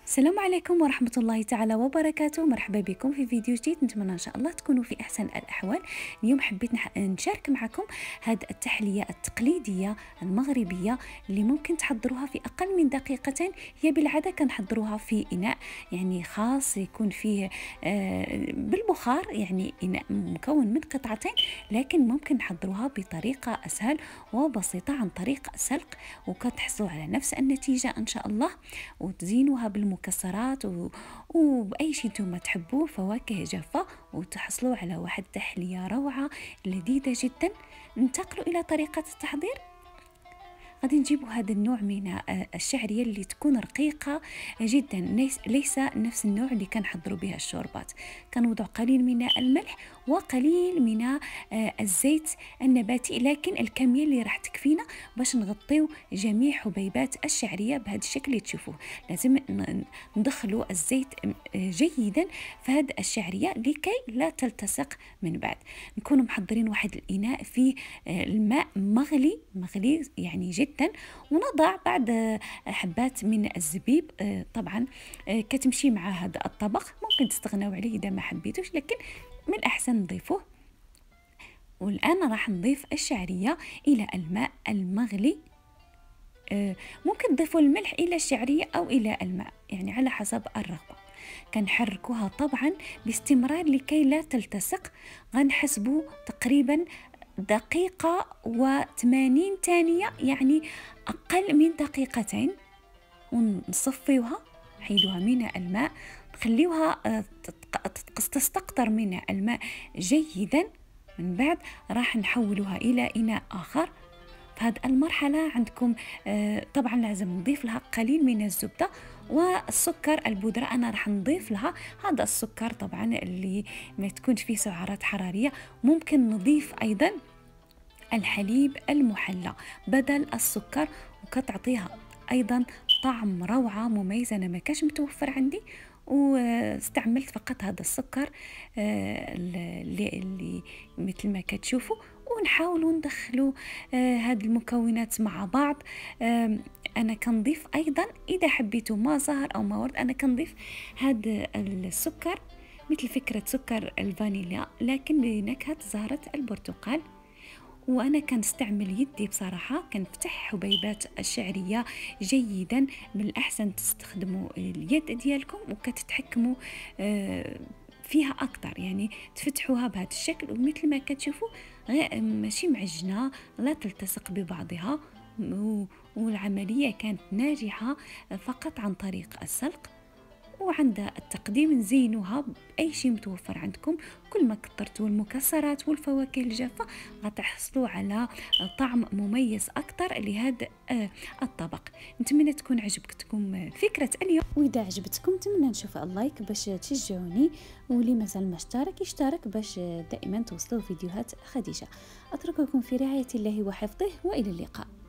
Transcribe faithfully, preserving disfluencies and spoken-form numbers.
السلام عليكم ورحمة الله تعالى وبركاته. مرحبا بكم في فيديو جديد، نتمنى إن شاء الله تكونوا في أحسن الأحوال. اليوم حبيت نح- نشارك معكم هذه التحلية التقليدية المغربية اللي ممكن تحضروها في أقل من دقيقتين. هي بالعادة كنحضروها في إناء يعني خاص يكون فيه آه بالبخار، يعني إناء مكون من قطعتين، لكن ممكن نحضروها بطريقة أسهل وبسيطة عن طريق السلق، وكتحصلوا على نفس النتيجة إن شاء الله. وتزينوها بالمكسرات و... وبأي شيء نتوما تحبوه، فواكه جافة، وتحصلوا على واحد تحلية روعة لذيذة جدا. ننتقلوا إلى طريقة التحضير. غادي نجيبوا هذا النوع من الشعريه اللي تكون رقيقه جدا، ليس نفس النوع اللي كنحضروا بها الشوربات. كنوضع قليل من الملح وقليل من الزيت النباتي، لكن الكميه اللي راح تكفينا باش نغطيو جميع حبيبات الشعريه بهذا الشكل اللي تشوفوه. لازم ندخلوا الزيت جيدا في هذه الشعريه لكي لا تلتصق من بعد. نكون محضرين واحد الاناء فيه الماء مغلي مغلي يعني جدا، ونضع بعد حبات من الزبيب. طبعا كتمشي مع هذا الطبق، ممكن تستغنوا عليه اذا ما حبيتوش، لكن من الاحسن نضيفوه. والان راح نضيف الشعريه الى الماء المغلي. ممكن تضيفوا الملح الى الشعريه او الى الماء، يعني على حسب الرغبه. كنحركوها طبعا باستمرار لكي لا تلتصق. غنحسبوا تقريبا دقيقة وثمانين ثانية، يعني أقل من دقيقتين، ونصفيوها، نحيدوها من الماء، نخليوها تستقطر من الماء جيدا. من بعد راح نحولوها إلى إناء آخر. في هذه المرحلة عندكم طبعا لازم نضيف لها قليل من الزبدة والسكر البودرة. أنا راح نضيف لها هذا السكر طبعا اللي ما تكونش فيه سعرات حرارية. ممكن نضيف أيضا الحليب المحلى بدل السكر، وكتعطيها أيضا طعم روعة مميز. أنا ما كاش متوفر عندي، واستعملت فقط هذا السكر اللي, اللي مثل ما كتشوفوا. ونحاولوا ندخلوا هذه المكونات مع بعض. انا كنضيف ايضا اذا حبيتوا ما زهر او ما ورد، انا كنضيف هذا السكر مثل فكره سكر الفانيليا لكن بنكهه زهره البرتقال. وانا كنستعمل يدي بصراحه، كنفتح حبيبات الشعريه جيدا. من الاحسن تستخدموا اليد ديالكم وكتتحكموا فيها اكثر، يعني تفتحوها بهذا الشكل، ومثل ما كتشوفوا ماشي معجنه، لا تلتصق ببعضها. والعمليه كانت ناجحه فقط عن طريق السلق. وعند التقديم نزينوها بأي شيء متوفر عندكم. كل ما كثرتوا المكسرات والفواكه الجافة غتحصلوا على طعم مميز أكثر لهذا الطبق. نتمنى تكون عجبتكم فكرة اليوم، وإذا عجبتكم نتمنى نشوف اللايك باش تشجعوني، واللي مازال ما اشترك يشترك باش دائما توصلوا فيديوهات خديجة. أترككم في رعاية الله وحفظه، وإلى اللقاء.